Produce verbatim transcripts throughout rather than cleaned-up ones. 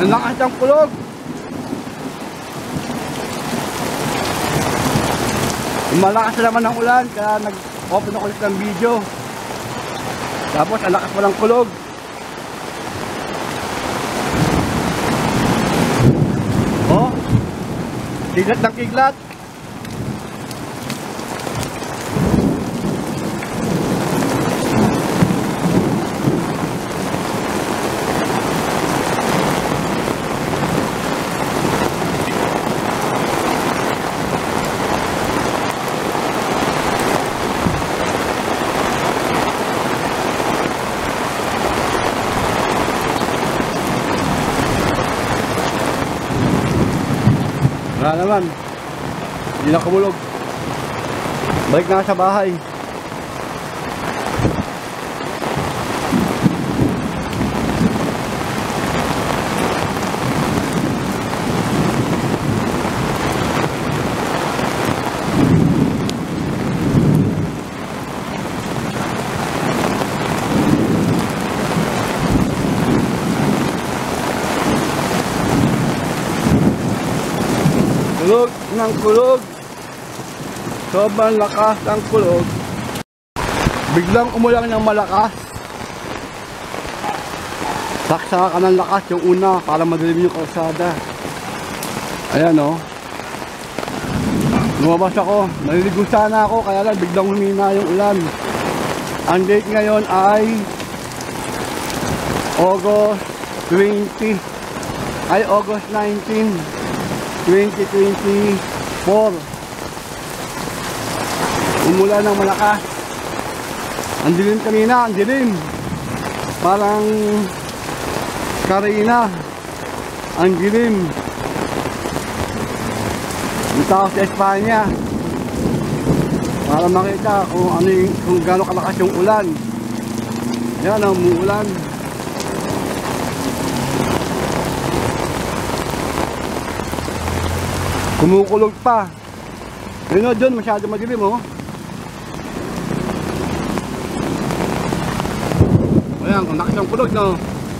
Ang lakas ng kulog. Malakas naman ang ulan, kaya nag-open ako ulit ng video. Tapos ang lakas walang kulog. Oh, kiglat ng kiglat. Wala naman, hindi na kumulog. Balik na sa bahay. Kulog ng kulog. Sobrang lakas ng kulog. Biglang umulan ng malakas. Saksakan ng lakas yung una para madilim yung kalsada. Ayan o. Oh. Lumabas ako. Naliligo sana ako kaya lang biglang humina yung ulan. Ang date ngayon ay August twenty. Ay August nineteen. twenty twenty-four. Umulan ng malakas. Ang dilim kanina, ang dilim. Parang Karina. Ang dilim. Punta ako sa Espanya para makita kung ano yung, kung gaano kalakas yung ulan. Yan ang umuulan. Kumukulog pa. Yun o, dun masyado madilim o. Ayan, ang lakas ng kulog no.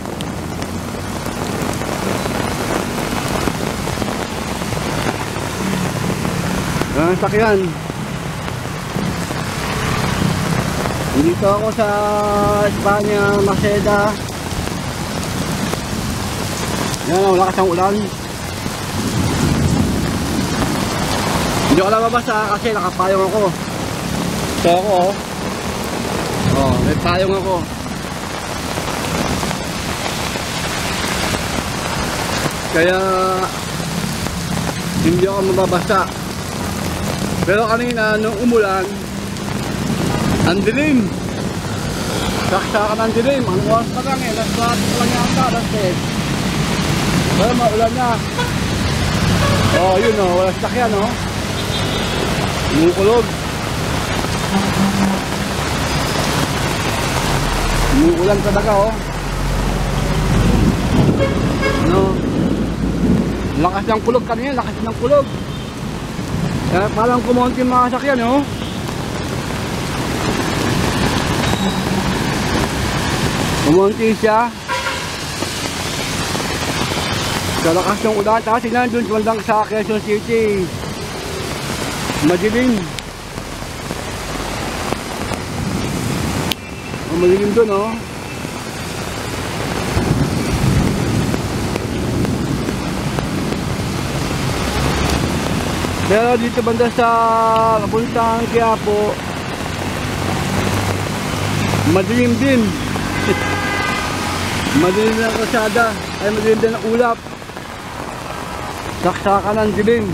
Ayan ang sakyan. Dito ako sa Espanya, Maceda. Ayan, ang lakas ng ulan. Hindi ko lang mabasa kasi nakapayong ako. Ito ako oh. Oh, may payong ako. Kaya hindi ako mababasa. Pero kanina nung umulan, ang dilim. Saksakan ang dilim. Ang oras pa lang eh. Last part pa lang yata. Last part. Pero maulan na. Oh, yun oh. Wala sakyan oh. Umukulog. Umuulan talaga oh. Ano? Lakas ng kulog kanina, lakas ng kulog. Kaya parang kumonti yung mga sakyan oh. Kumonti siya. Sa lakas ng ulan, tapos tingnan dun bandang sa Quezon City. Madilim. Oh, madilim dun oh. Pero dito banda sa kapuntang Quiapo, madilim din. Madilim din ang kalsada. Ay madilim din ang ulap. Saksakan ng dilim.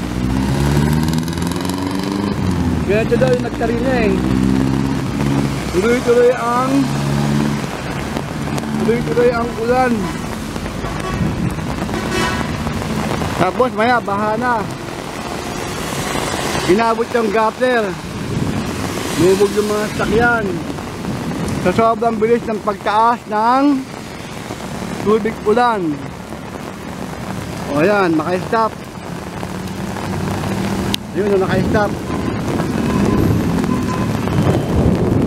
Ganito daw yung nagtarina eh. Tuloy-tuloy ang Tuloy-tuloy ang ulan. Tapos maya baha na. Inabot yung gutter. Lumubog yung mga sakyan. Sa sobrang bilis ng pagtaas ng tubig ulan. O yan, naka-stop. Yun, naka-stop.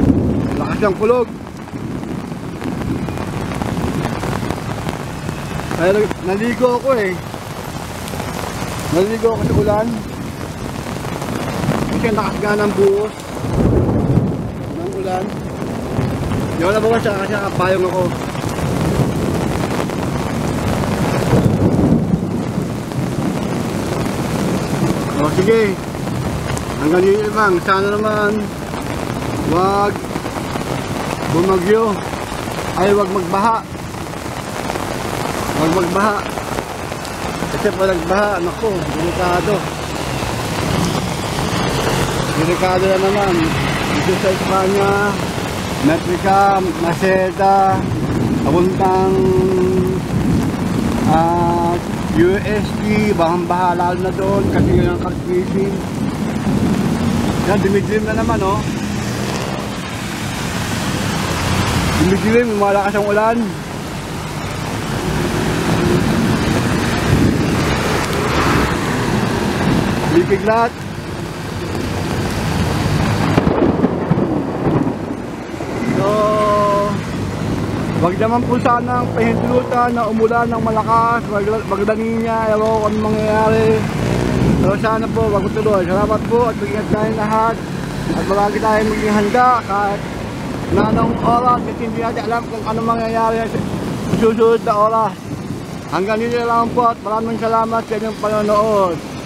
Lakas ng kulog. Kaya naligo ako eh. Naligo ako sa ulan. Kasi nakasga ng buhos ng ulan. Di ako nabawas siya kasi nakapayong ako. O sige. Hanggang dito lang. Sana naman wag bumagyo. Ay wag magbaha. Wag magbaha. Kasi pag nagbaha, naku, delikado. Delikado na naman. Dito sa Espanya, Metrica, Maceda, papuntang uh, U S D, bahang-baha lalo na doon kasi yun ang kakrisin. Yan, dumidilim na naman, oh. Dumidilim, malakas ang ulan. Bibiglat. So, wag naman po sanang pahintulutan na umulan ng malakas, magdanin niya, ewan ko kung anong mangyayari. So sana po, wag tuloy. Salamat po at mag-ingat tayo lahat. At marami tayong maging handa kahit na anong oras kasi hindi natin alam kung anong mangyayari sa susunod na oras. Hanggang dito lang po at maraming salamat sa inyong panonood.